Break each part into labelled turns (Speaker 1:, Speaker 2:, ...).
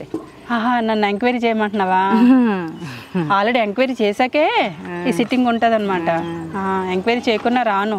Speaker 1: వస్తాయి.
Speaker 2: ఆహా, నన్ను ఎంక్వైరీ చేయమంటున్నావా? ఆల్రెడీ ఎంక్వైరీ చేశాకే ఈ సిట్టింగ్ ఉంటుంది అనమాట. ఎంక్వైరీ చేయకుండా రాను.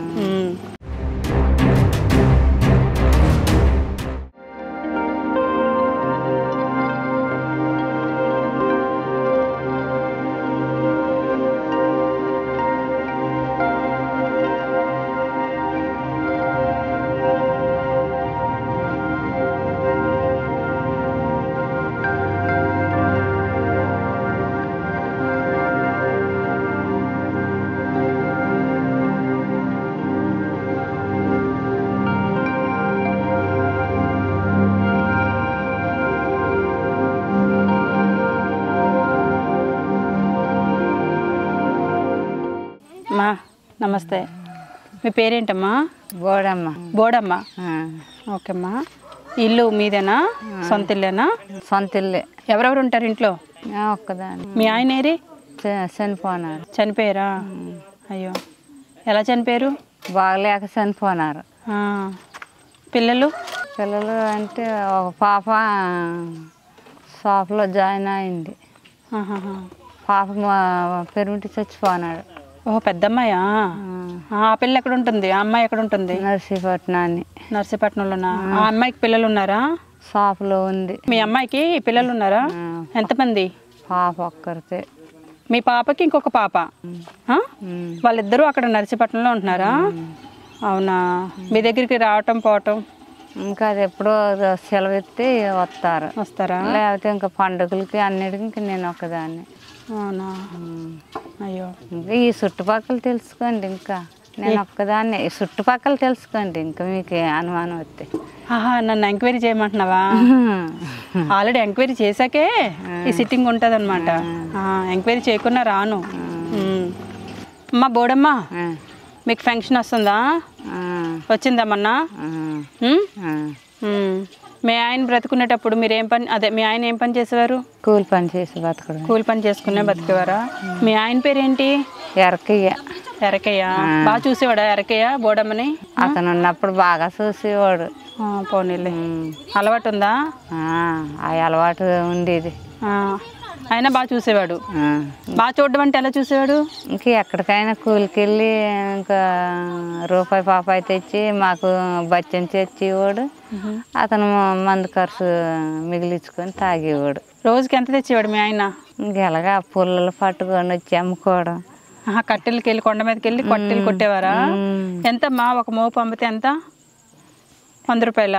Speaker 2: అమ్మా నమస్తే. మీ పేరేంటమ్మా?
Speaker 1: బోడమ్మ.
Speaker 2: బోడమ్మ. ఓకే అమ్మా. ఇల్లు మీదేనా? సొంత ఇల్లేనా?
Speaker 1: సొంత ఇల్లే.
Speaker 2: ఎవరెవరు ఉంటారు ఇంట్లో?
Speaker 1: ఒక్కదాన్ని.
Speaker 2: మీ ఆయన ఏరి?
Speaker 1: చనిపోయినారు.
Speaker 2: చనిపోయారా? అయ్యో, ఎలా చనిపోయారు?
Speaker 1: బాగలేక చనిపోయినారు.
Speaker 2: పిల్లలు?
Speaker 1: పిల్లలు అంటే ఒక పాప షాప్లో జాయిన్ అయింది. పాప పెరుమిటి చచ్చిపోయినాడు.
Speaker 2: ఓహో, పెద్దమ్మాయా? ఆ పిల్ల ఎక్కడ ఉంటుంది? ఆ అమ్మాయి ఎక్కడ ఉంటుంది?
Speaker 1: నర్సీపట్నాన్ని.
Speaker 2: నర్సీపట్నంలోనా? ఆ అమ్మాయికి పిల్లలు ఉన్నారా?
Speaker 1: షాప్లో ఉంది.
Speaker 2: మీ అమ్మాయికి పిల్లలు ఉన్నారా? ఎంతమంది?
Speaker 1: పాప ఒక్కరితే.
Speaker 2: మీ పాపకి ఇంకొక పాప? వాళ్ళిద్దరూ అక్కడ నర్సీపట్నంలో ఉంటున్నారా? అవునా. మీ దగ్గరికి రావటం పోవటం?
Speaker 1: ఇంకా అది ఎప్పుడో సెలవు ఎత్తి వస్తారా? లేకపోతే ఇంకా పండుగలకి అన్నిటికి ఇంక నేను ఒక్కదాన్ని.
Speaker 2: అవునా. అయ్యో,
Speaker 1: ఇంకా ఈ చుట్టుపక్కల తెలుసుకోండి. ఇంకా నేను ఒక్కదాన్ని. ఈ చుట్టుపక్కల తెలుసుకోండి. ఇంకా మీకు అనుమానం వస్తే.
Speaker 2: ఆహా, నన్ను ఎంక్వైరీ చేయమంటున్నావా? ఆల్రెడీ ఎంక్వైరీ చేశాకే ఈ సిట్టింగ్ ఉంటుంది అనమాట. ఎంక్వైరీ చేయకుండా రాను. అమ్మా బోడమ్మా, మీకు ఫంక్షన్ వస్తుందా? వచ్చిందమ్మన్నా? మీ ఆయన బ్రతుకునేటప్పుడు మీరు ఏం పని, అదే మీ ఆయన ఏం పని చేసేవారు?
Speaker 1: కూలి పని చేసి బతకడం.
Speaker 2: కూలి పని చేసుకునే బతికేవారా? మీ ఆయన పేరేంటి?
Speaker 1: ఎరకయ్య.
Speaker 2: ఎరకయ్య. బాగా చూసేవాడా ఎరకయ్య బోడమ్మని?
Speaker 1: అతను ఉన్నప్పుడు బాగా చూసేవాడు.
Speaker 2: పోనీలే. అలవాటు ఉందా?
Speaker 1: ఆ అలవాటు ఉండేది.
Speaker 2: ఆయన బాగా చూసేవాడు. బాగా చూడడం అంటే ఎలా చూసేవాడు?
Speaker 1: ఇంక ఎక్కడికైనా కూలికి వెళ్ళి ఇంకా రూపాయి పాపాయి తెచ్చి మాకు బచ్చని తెచ్చేవాడు. అతను మందు ఖర్చు మిగిలించుకొని తాగేవాడు.
Speaker 2: రోజుకి ఎంత తెచ్చేవాడు మీ ఆయన?
Speaker 1: ఇంకెలాగా పుల్లలు పట్టుకొని వచ్చి అమ్ముకోవడం.
Speaker 2: కట్టెలకి వెళ్ళి కొండ మీదకి వెళ్ళి కట్టెలు కొట్టేవారా? ఎంతమ్మా ఒక మోపు అమ్మితే ఎంత? 100 రూపాయలా?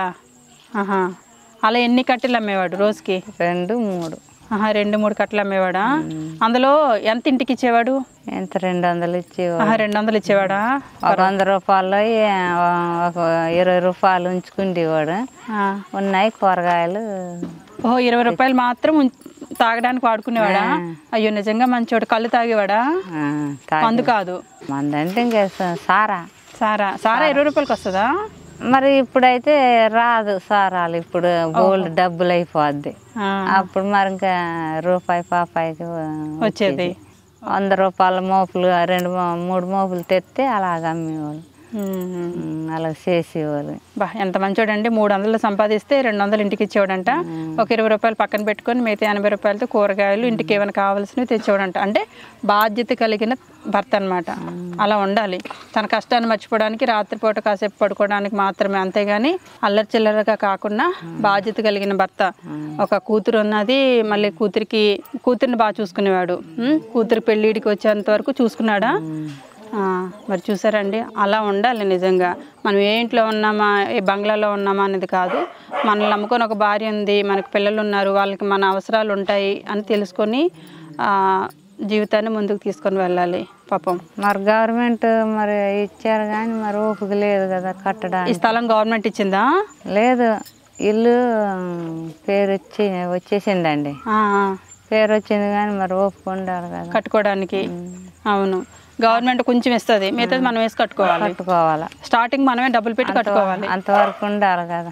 Speaker 2: అలా ఎన్ని కట్టెలు అమ్మేవాడు రోజుకి?
Speaker 1: 2, 3.
Speaker 2: 2-3 కట్టలు అమ్మేవాడా? అందులో ఎంత ఇంటికి ఇచ్చేవాడు?
Speaker 1: ఎంత 200 ఇచ్చేవాడు.
Speaker 2: 200 ఇచ్చేవాడా?
Speaker 1: 100 రూపాయలు ఒక 20 రూపాయలు ఉంచుకుండేవాడు. ఉన్నాయి కూరగాయలు.
Speaker 2: ఓహో, 20 రూపాయలు మాత్రం తాగడానికి వాడుకునేవాడా? అయ్యో, నిజంగా మంచోడు. కళ్ళు తాగేవాడా? మందు కాదు.
Speaker 1: మందు అంటే ఇంకా సారా.
Speaker 2: సారా 20 రూపాయలకి వస్తుందా?
Speaker 1: మరి ఇప్పుడైతే రాదు సారాలు. ఇప్పుడు గోల్డ్ డబ్బులు అయిపోద్ది. అప్పుడు మరి ఇంకా రూపాయి పాపాయికి
Speaker 2: వచ్చేది.
Speaker 1: 100 రూపాయల మోపులు 2-3 మోపులు తెస్తే అలాగ అమ్మేవాళ్ళు. అలా చేసేవాళ్ళు.
Speaker 2: ఎంత మంచోడండి. 300 సంపాదిస్తే 200 ఇంటికి ఇచ్చేవాడంట. ఒక 20 రూపాయలు పక్కన పెట్టుకొని మిగతా 80 రూపాయలతో కూరగాయలు ఇంటికి ఏమైనా కావాల్సినవి తెచ్చేవాడంట. అంటే బాధ్యత కలిగిన భర్త అనమాట. అలా ఉండాలి. తన కష్టాన్ని మర్చిపోవడానికి రాత్రిపూట కాసేపు పడుకోవడానికి మాత్రమే, అంతేగాని అల్లరి చిల్లరగా కాకుండా బాధ్యత కలిగిన భర్త. ఒక కూతురు ఉన్నది, మళ్ళీ కూతురిని బాగా చూసుకునేవాడు. కూతురు పెళ్ళిడికి వచ్చేంత వరకు చూసుకున్నాడా? మరి చూసారండి, అలా ఉండాలి నిజంగా. మనం ఏ ఇంట్లో ఉన్నామా, ఏ బంగ్లాలో ఉన్నామా అనేది కాదు. మనల్ని నమ్ముకొని ఒక భార్య ఉంది, మనకు పిల్లలు ఉన్నారు, వాళ్ళకి మన అవసరాలు ఉంటాయి అని తెలుసుకొని జీవితాన్ని ముందుకు తీసుకొని వెళ్ళాలి. పాపం
Speaker 1: మరి గవర్నమెంట్ మరి ఇచ్చారు కానీ మరి ఓపిక లేదు కదా కట్టడానికి.
Speaker 2: ఈ స్థలం గవర్నమెంట్ ఇచ్చిందా?
Speaker 1: లేదు, ఇల్లు పేరు వచ్చేసిందండి. పేరు వచ్చింది కానీ మరి ఓపిక ఉండాలి కదా కట్టుకోవడానికి.
Speaker 2: అవును, గవర్నమెంట్ కొంచెం ఇస్తుంది, మిగతాది మనం వేసి కట్టుకోవాలి. స్టార్టింగ్ మనమే డబ్బులు పెట్టి కట్టుకోవాలి.
Speaker 1: అంతవరకు ఉండాలి కదా.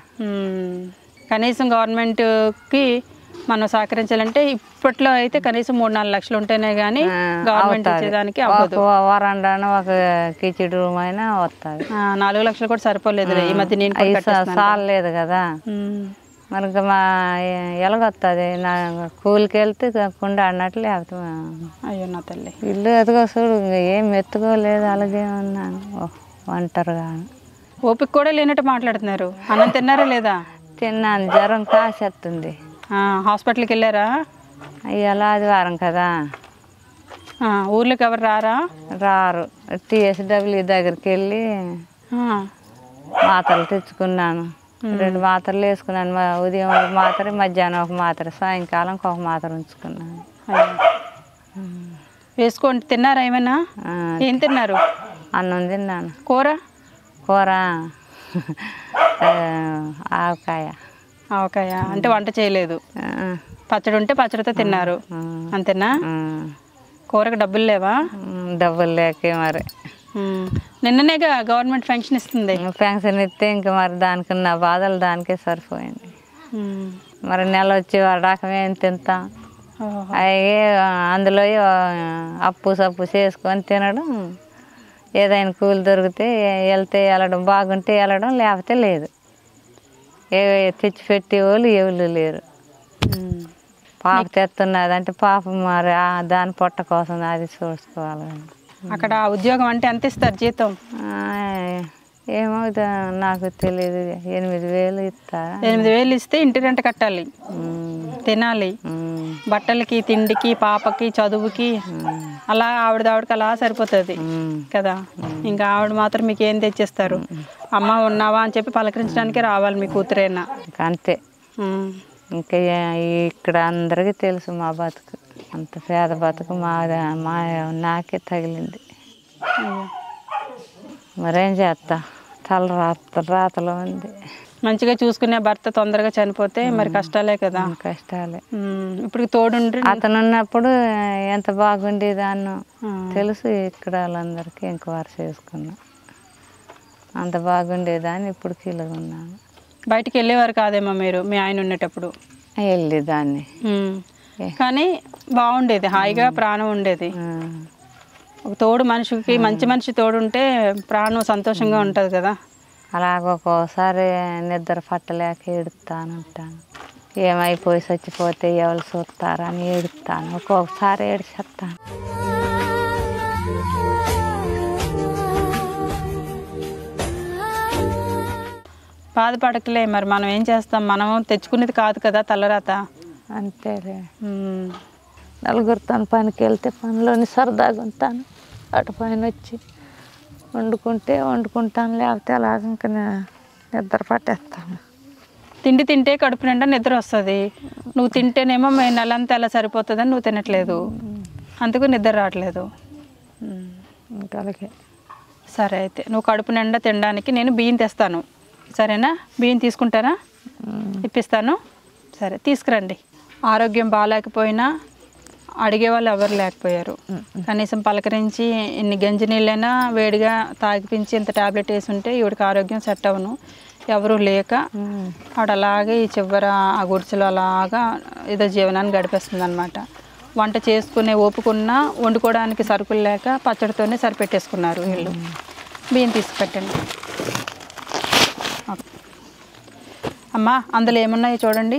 Speaker 2: కనీసం గవర్నమెంట్కి మనం సహకరించాలంటే ఇప్పట్లో అయితే కనీసం 3-4 లక్షలు ఉంటేనే కానీ గవర్నమెంట్ ఇచ్చేదానికి అవ్వదు.
Speaker 1: వరండాను ఒక కిచెన్ రూమ్ అయినా వస్తుంది.
Speaker 2: 4 లక్షలు కూడా సరిపోలేదు ఈ మధ్య. నేను
Speaker 1: చాలేదు కదా. మరి ఇంకా మా ఎలాగొస్తుంది నా కూలికి వెళ్తే కుండ అన్నట్లు లేకపోతే
Speaker 2: అయ్యో నా తల్లి
Speaker 1: ఇల్లు ఎదుగో చూడు ఏం ఎత్తుకోలేదు అలాగే ఉన్నాను ఒంటరిగా.
Speaker 2: ఓపిక కూడా లేనట్టు మాట్లాడుతున్నారు. అన్నం తిన్నారా లేదా?
Speaker 1: తిన్నాను, జ్వరం కాసేస్తుంది.
Speaker 2: హాస్పిటల్కి వెళ్ళారా?
Speaker 1: ఇవాళ ఆదివారం కదా.
Speaker 2: ఊర్లోకి ఎవరు రారా?
Speaker 1: రారు. TSW దగ్గరికి వెళ్ళి మాత్రలు తెచ్చుకున్నాను. 2 మాత్రలు వేసుకున్నాను. ఉదయం ఒక మాత్ర, మధ్యాహ్నం ఒక మాత్ర, సాయంకాలం ఒక మాత్ర ఉంచుకున్నాను.
Speaker 2: వేసుకోండి. తిన్నారా ఏమైనా? ఏం తిన్నారు?
Speaker 1: అన్నం తిన్నాను.
Speaker 2: కూర?
Speaker 1: కూర ఆవకాయ.
Speaker 2: ఆవకాయ అంటే వంట చేయలేదు. పచ్చడి ఉంటే పచ్చడితో తిన్నారు అంతేనా? కూరకు డబ్బులు లేవా?
Speaker 1: డబ్బులు లేకే మరి.
Speaker 2: నిన్ననేగా గవర్నమెంట్ పెన్షన్ ఇస్తుంది.
Speaker 1: పెన్షన్ ఇస్తే ఇంకా మరి దానికి నా బాధలు దానికే సరిపోయింది. మరి నెల వచ్చి వాడాకమే తింటాం. అయ్యే అందులో అప్పు సప్పు చేసుకొని తినడం. ఏదైనా కూలి దొరికితే వెళ్తే వెళ్ళడం, బాగుంటే వెళ్ళడం, లేకపోతే లేదు. ఏ తెచ్చి పెట్టే వాళ్ళు ఎవరు లేరు. పాప తెస్తున్నది అంటే పాప మరి దాని పొట్ట కోసం అది చూసుకోవాలి.
Speaker 2: అక్కడ ఉద్యోగం అంటే ఎంత ఇస్తారు జీతం?
Speaker 1: ఏమో నాకు తెలియదు. 8,000 ఇస్తారా?
Speaker 2: 8,000 ఇస్తే ఇంటి రెంట్ కట్టాలి, తినాలి, బట్టలకి, తిండికి, పాపకి, చదువుకి, అలా ఆవిడకి అలా సరిపోతుంది కదా. ఇంకా ఆవిడ మాత్రం మీకు ఏం తెచ్చిస్తారు? అమ్మ ఉన్నావా అని చెప్పి పలకరించడానికి రావాలి మీ కూతురైనా.
Speaker 1: అంతే. ఇంకా ఇక్కడ అందరికీ తెలుసు మా బతుకు, అంత పేద బతుకు మా నాకే తగిలింది. మరేం చేస్తా, రాతలో ఉంది.
Speaker 2: మంచిగా చూసుకునే భర్త తొందరగా చనిపోతే మరి కష్టాలే కదా.
Speaker 1: కష్టాలే.
Speaker 2: ఇప్పుడు తోడుండ్రి
Speaker 1: అతను ఉన్నప్పుడు ఎంత బాగుండేదాన్నో తెలుసు. ఇక్కడ వాళ్ళందరికీ ఇంక వారు చేసుకున్నా అంత బాగుండేదాన్ని. ఇప్పుడు కీలుగా ఉన్నాను.
Speaker 2: బయటికి వెళ్ళేవారు కాదేమో మీరు మీ ఆయన ఉండేటప్పుడు?
Speaker 1: వెళ్ళేదాన్ని,
Speaker 2: కానీ బాగుండేది, హాయిగా ప్రాణం ఉండేది. ఒక తోడు మనిషికి, మంచి మనిషి తోడు ఉంటే ప్రాణం సంతోషంగా ఉంటుంది కదా.
Speaker 1: అలాగ ఒక్కోసారి నిద్ర పట్టలేక ఏడుస్తానంటాను. ఏమైపోయి చచ్చిపోతే ఎవరు చూస్తారని ఏడుస్తాను. ఒక్కొక్కసారి ఏడిచేస్తాను.
Speaker 2: బాధపడకలే, మరి మనం ఏం చేస్తాం? మనం తెచ్చుకునేది కాదు కదా తలరాత.
Speaker 1: అంతేలే. నలుగురితో పనికి వెళ్తే పనిలోని సరదాగా ఉంటాను. అటు పైన వచ్చి వండుకుంటాను, లేకపోతే అలాగ ఇంకా నిద్ర పట్టేస్తాను.
Speaker 2: తిండి తింటే కడుపు నిండా నిద్ర వస్తుంది. నువ్వు తింటేనేమో నెలంతా ఎలా సరిపోతుందని నువ్వు తినట్లేదు, అందుకు నిద్ర రావట్లేదు.
Speaker 1: ఇంకా అలాగే.
Speaker 2: సరే, అయితే నువ్వు కడుపు నిండా తినడానికి నేను బియ్యం తెస్తాను, సరేనా? బియ్యం తీసుకుంటారా? ఇప్పిస్తాను. సరే, తీసుకురండి. ఆరోగ్యం బాగాలేకపోయినా అడిగేవాళ్ళు ఎవరు లేకపోయారు. కనీసం పలకరించి ఇన్ని గంజి నీళ్ళైనా వేడిగా తాగిపించి ఇంత ట్యాబ్లెట్ వేసి ఉంటే ఈవిడికి ఆరోగ్యం సెట్ అవ్వను. ఎవరు లేక ఆవిడ అలాగే ఈ చివర ఆ గుడిసెలో అలాగా ఏదో జీవనాన్ని గడిపేస్తుంది అనమాట. వంట చేసుకునే ఓపుకున్నా వండుకోవడానికి సరుకులు లేక పచ్చడితోనే సరిపెట్టేసుకున్నారు వీళ్ళు. బియ్యం తీసుకుపెట్టండి. అమ్మా, అందులో ఏమున్నాయో చూడండి.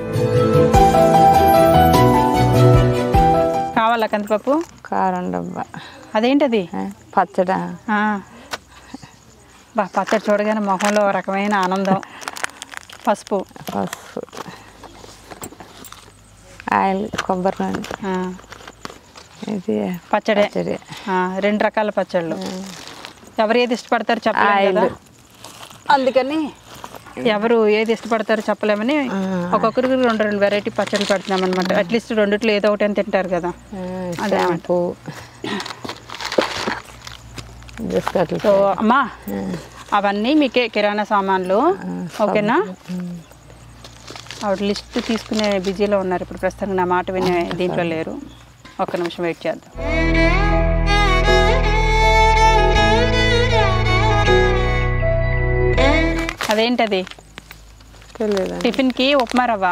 Speaker 2: కావాలా కందిపప్పు?
Speaker 1: కారం డబ్బా.
Speaker 2: అదేంటది?
Speaker 1: పచ్చడా?
Speaker 2: పచ్చడి చూడగానే మొహంలో రకమైన ఆనందం. పసుపు,
Speaker 1: ఆయిల్, కొబ్బరి నూనె, ఇది
Speaker 2: పచ్చడి. 2 రకాల పచ్చళ్ళు. ఎవరు ఏది ఇష్టపడతారో చెప్పలేము కదా, అందుకని ఎవరు ఏది ఇష్టపడతారో చెప్పలేమని ఒక్కొక్కరికి 2 వెరైటీ పచ్చళ్ళు పెడుతున్నాం అనమాట. అట్లీస్ట్ రెండిట్లో ఏదో ఒకటి అని తింటారు కదా. అదే. సో అమ్మా, అవన్నీ మీకే కిరాణా సామాన్లు, ఓకేనా? ఆవిడ లిస్ట్ తీసుకునే బిజీలో ఉన్నారు ఇప్పుడు ప్రస్తుతానికి. నా మాట వినే దీంట్లో లేరు. ఒక్క నిమిషం వెయిట్ చేద్దాం. అదేంటది? టిఫిన్కి ఉప్మా రవ్వ,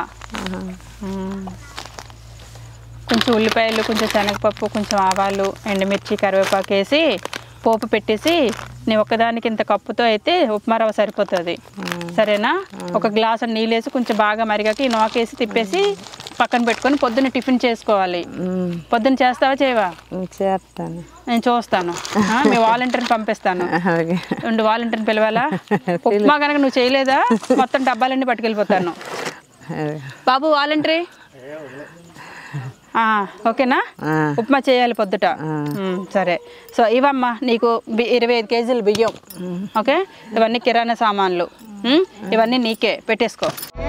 Speaker 2: కొంచెం ఉల్లిపాయలు, కొంచెం శనగపప్పు, కొంచెం ఆవాలు, ఎండుమిర్చి, కరివేపాకు వేసి పోపు పెట్టేసి నీ ఒక్కదానికి ఇంత కప్పుతో అయితే ఉప్మా రవ్వ సరిపోతుంది, సరేనా? ఒక గ్లాసు నీళ్ళు వేసి కొంచెం బాగా మరిగాక ఈ నూకేసి తిప్పేసి పక్కన పెట్టుకొని పొద్దున్న టిఫిన్ చేసుకోవాలి. పొద్దున్న చేస్తావా చేయవా?
Speaker 1: చేస్తాను.
Speaker 2: నేను చూస్తాను, మీ వాలంటీర్ని పంపిస్తాను. రెండు వాలంటీర్ని పిలవాలా? ఉప్మా కనుక నువ్వు చేయలేదా మొత్తం డబ్బాలన్నీ పట్టుకెళ్ళిపోతాను. బాబు వాలంటీర్ ఓకేనా? ఉప్మా చేయాలి పొద్దుట. సరే. సో ఇవమ్మా నీకు 25 కేజీలు బియ్యం. ఓకే, ఇవన్నీ కిరాణా సామాన్లు, ఇవన్నీ నీకే పెట్టేసుకో.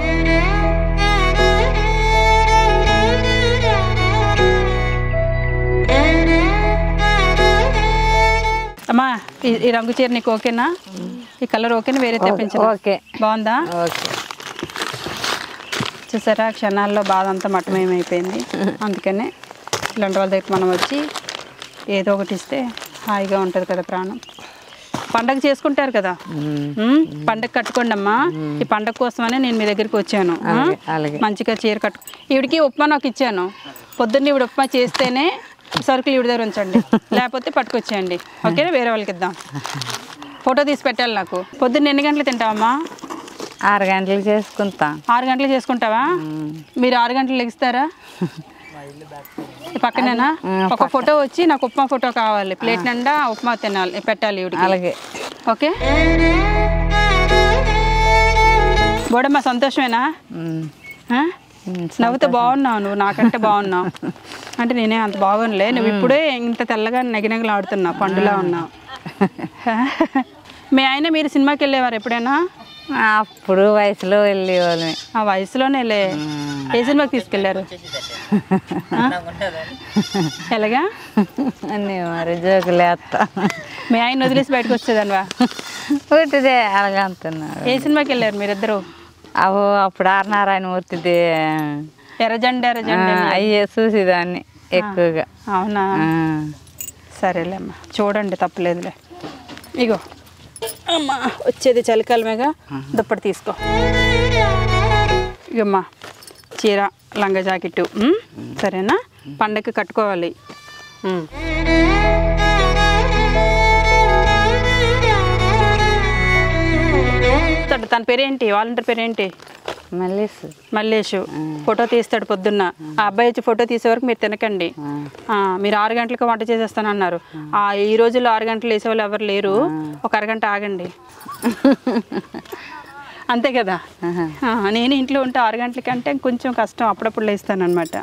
Speaker 2: అమ్మా ఈ రంగు చీర నీకు ఓకేనా? ఈ కలర్ ఓకేనా? వేరే తెప్పించు.
Speaker 1: ఓకే,
Speaker 2: బాగుందా?
Speaker 1: ఓకే.
Speaker 2: చూసారా క్షణాల్లో బాధ అంతా మట్టమేమైపోయింది. అందుకనే ఇలాంటి వాళ్ళ దగ్గర మనం వచ్చి ఏదో ఒకటి ఇస్తే హాయిగా ఉంటుంది కదా ప్రాణం. పండగ చేసుకుంటారు కదా, పండగ కట్టుకోండి అమ్మా. ఈ పండగ కోసమనే నేను మీ దగ్గరికి వచ్చాను. మంచిగా చీర కట్టు. ఈవిడికి ఉప్మా నాకు ఇచ్చాను. పొద్దున్న ఈవిడ ఉప్మా చేస్తేనే సరుకులు ఈవిడ దగ్గర ఉంచండి, లేకపోతే పట్టుకొచ్చేయండి. ఓకేనా? వేరే వాళ్ళకి ఇద్దాం. ఫోటో తీసి పెట్టాలి నాకు. పొద్దున్న ఎన్ని గంటలు తింటావమ్మా?
Speaker 1: 6 గంటలకు చేసుకుంటా.
Speaker 2: 6 గంటలకు చేసుకుంటావా? మీరు 6 గంటలు లెగిస్తారా? పక్కనేనా? ఒక ఫోటో వచ్చి నాకు ఉప్మా ఫోటో కావాలి. ప్లేట్ నిండా ఉప్మా తినాలి, పెట్టాలి ఈవిడికి.
Speaker 1: అలాగే.
Speaker 2: ఓకే. బోడమ్మ సంతోషమేనా? నవ్వుతో బాగున్నావు నువ్వు, నాకంటే బాగున్నావు. అంటే నేనే అంత బాగుండలే, నువ్వు ఇప్పుడే ఇంత తెల్లగా నెగనెగలు ఆడుతున్నావు, పండులా ఉన్నావు. మీ ఆయన మీరు సినిమాకి వెళ్ళేవారు ఎప్పుడైనా?
Speaker 1: అప్పుడు వయసులో వెళ్ళేవాళ్ళమే.
Speaker 2: ఆ వయసులోనే. ఏ సినిమాకి తీసుకెళ్ళారు? ఎలాగా?
Speaker 1: అన్నీ మరి జోకులేస్తా.
Speaker 2: మీ ఆయన వదిలేసి బయటకు వచ్చేదానివా?
Speaker 1: పుట్టిదే అలాగా అంటున్నారు.
Speaker 2: ఏ సినిమాకి వెళ్ళారు మీరిద్దరు?
Speaker 1: అప్పుడు ఆర్నారాయణమూర్తిది
Speaker 2: ఎర్రజెండ
Speaker 1: అయ్యే చూసేదాన్ని ఎక్కువగా.
Speaker 2: అవునా? సరేలేమ్మా, చూడండి తప్పలేదులే. ఇగో అమ్మా, వచ్చేది చలికాలమేగా, దుప్పటి తీసుకో. ఇగమ్మా చీర, లంగా జాకెట్టు, సరేనా? పండగకి కట్టుకోవాలి. తన పేరేంటి? వాలంటీర్ పేరేంటి? మల్లేషు. ఫోటో తీస్తాడు పొద్దున్న. ఆ అబ్బాయి వచ్చి ఫోటో తీసే వరకు మీరు తినకండి. మీరు 6 గంటలకు వంట చేసేస్తానన్నారు. ఈ రోజుల్లో 6 గంటలు వేసేవాళ్ళు ఎవరు లేరు. ఒక అరగంట ఆగండి. అంతే కదా? నేను ఇంట్లో ఉంటే 6 గంటల కంటే కొంచెం కష్టం, అప్పుడప్పుడు లేస్తాను అనమాట.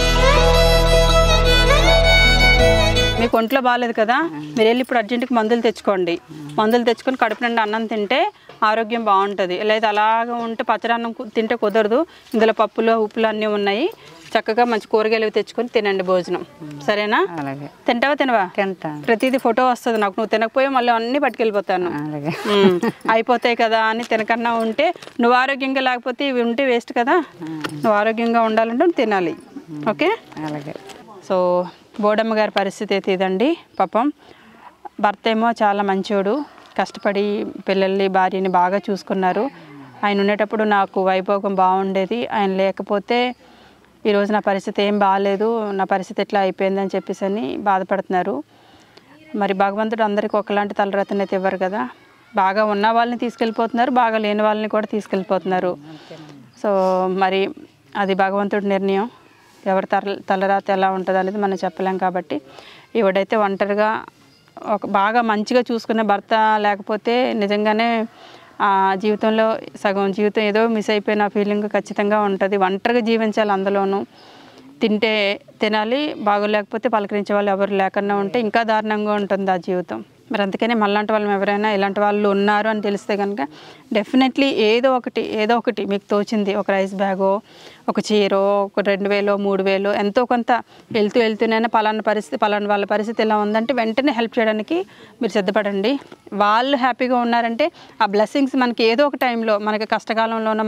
Speaker 2: మీకు ఒంట్లో బాగాలేదు కదా, మీరు వెళ్ళి ఇప్పుడు అర్జెంటుగా మందులు తెచ్చుకోండి. మందులు తెచ్చుకొని కడుపు నిండా అన్నం తింటే ఆరోగ్యం బాగుంటుంది. లేదా అలాగా ఉంటే పచ్చడన్నం తింటే కుదరదు. ఇందులో పప్పులు ఉప్పులు అన్నీ ఉన్నాయి. చక్కగా మంచి కూరగాయలు తెచ్చుకొని తినండి భోజనం, సరేనా? తింటావా? తినవా? ప్రతిదీ ఫోటో వస్తుంది నాకు. నువ్వు తినకపోయి మళ్ళీ అన్నీ పట్టుకెళ్ళిపోతాను. అయిపోతాయి కదా అని తినకన్నా ఉంటే, నువ్వు ఆరోగ్యంగా లేకపోతే ఇవి ఉంటే వేస్ట్ కదా. నువ్వు ఆరోగ్యంగా ఉండాలంటే తినాలి. ఓకే. సో బోడమ్మ గారి పరిస్థితి అయితే ఇదండి. పాపం భర్త ఏమో చాలా మంచోడు, కష్టపడి పిల్లల్ని భార్యని బాగా చూసుకున్నారు. ఆయన ఉండేటప్పుడు నాకు వైభోగం బాగుండేది. ఆయన లేకపోతే ఈరోజు నా పరిస్థితి ఏం బాగాలేదు, నా పరిస్థితి ఎట్లా అయిపోయిందని చెప్పేసి అని బాధపడుతున్నారు. మరి భగవంతుడు అందరికీ ఒకలాంటి తలరాతని అయితే ఇవ్వరు కదా. బాగా ఉన్న వాళ్ళని తీసుకెళ్ళిపోతున్నారు, బాగా లేని వాళ్ళని కూడా తీసుకెళ్ళిపోతున్నారు. సో మరి అది భగవంతుడి నిర్ణయం. ఎవరి తలరాత ఎలా ఉంటుంది అనేది మనం చెప్పలేం. కాబట్టి ఈవిడైతే ఒంటరిగా బాగా మంచిగా చూసుకునే భర్త లేకపోతే నిజంగానే జీవితంలో సగం జీవితం ఏదో మిస్ అయిపోయిన ఫీలింగ్ ఖచ్చితంగా ఉంటుంది. ఒంటరిగా జీవించాలి, అందులోనూ తింటే తినాలి, బాగోలేకపోతే పలకరించే వాళ్ళు ఎవరు లేకుండా ఉంటే ఇంకా దారుణంగా ఉంటుంది ఆ జీవితం. మరి అందుకనే మళ్ళాంటి వాళ్ళు ఎవరైనా ఇలాంటి వాళ్ళు ఉన్నారు అని తెలిస్తే కనుక డెఫినెట్లీ ఏదో ఒకటి మీకు తోచింది, ఒక రైస్ బ్యాగో, ఒక చీరో, ఒక 2000 3000 ఎంతో కొంత వెళ్తూనైనా పలానా వాళ్ళ పరిస్థితి ఎలా ఉందంటే వెంటనే హెల్ప్ చేయడానికి మీరు సిద్ధపడండి. వాళ్ళు హ్యాపీగా ఉన్నారంటే ఆ బ్లెస్సింగ్స్ మనకి ఏదో ఒక టైంలో, మనకి కష్టకాలంలోనో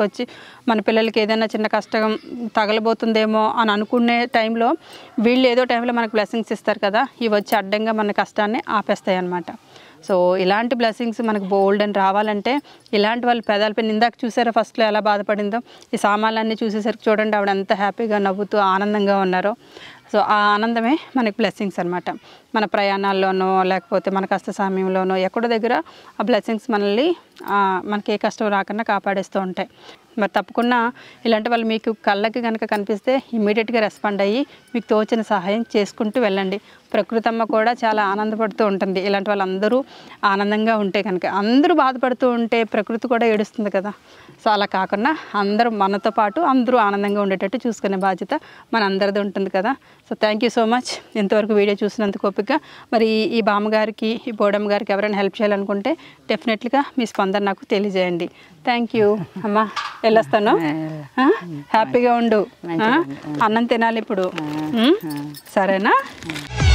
Speaker 2: మన పిల్లలకి ఏదైనా చిన్న కష్టం తగలబోతుందేమో అని అనుకునే టైంలో వీళ్ళు ఏదో టైంలో మనకు బ్లెస్సింగ్స్ ఇస్తారు కదా. ఇవి వచ్చి అడ్డంగా మన కష్టాన్ని ఆపేస్తాయి అన్నమాట. సో ఇలాంటి బ్లెస్సింగ్స్ మనకు బోల్డ్ అని రావాలంటే ఇలాంటి వాళ్ళు పెదాలపై ఇందాక చూసారా ఫస్ట్లో ఎలా బాధపడిందో, ఈ సామాన్లన్నీ చూసేసరికి చూడండి ఆవిడ ఎంత హ్యాపీగా నవ్వుతూ ఆనందంగా ఉన్నారో. సో ఆ ఆనందమే మనకి బ్లెస్సింగ్స్ అనమాట. మన ప్రయాణాల్లోనో లేకపోతే మన కష్ట సమయంలోనో ఎక్కడో దగ్గర ఆ బ్లెస్సింగ్స్ మనల్ని మనకి ఏ కష్టం రాకుండా కాపాడేస్తూ ఉంటాయి. మరి తప్పకుండా ఇలాంటి వాళ్ళు మీకు కళ్ళకి కనుక కనిపిస్తే ఇమ్మీడియట్గా రెస్పాండ్ అయ్యి మీకు తోచిన సహాయం చేసుకుంటూ వెళ్ళండి. ప్రకృతి అమ్మ కూడా చాలా ఆనందపడుతూ ఉంటుంది. ఇలాంటి వాళ్ళందరూ ఆనందంగా ఉంటే కనుక, అందరూ బాధపడుతూ ఉంటే ప్రకృతి కూడా ఏడుస్తుంది కదా. సో అలా కాకుండా అందరూ మనతో పాటు అందరూ ఆనందంగా ఉండేటట్టు చూసుకునే బాధ్యత మన అందరిది ఉంటుంది కదా. So thank you so much ఇంతవరకు వీడియో చూసినందుకు ఓపికగా. మరి ఈ బామ్మగారికి, ఈ బోడమ్మ గారికి ఎవరైనా హెల్ప్ చేయాలనుకుంటే డెఫినెట్గా మీ స్పందన నాకు తెలియజేయండి. థ్యాంక్ యూ అమ్మా, వెళ్ళొస్తాను. హ్యాపీగా ఉండు. అన్నం తినాలి ఇప్పుడు, సరేనా?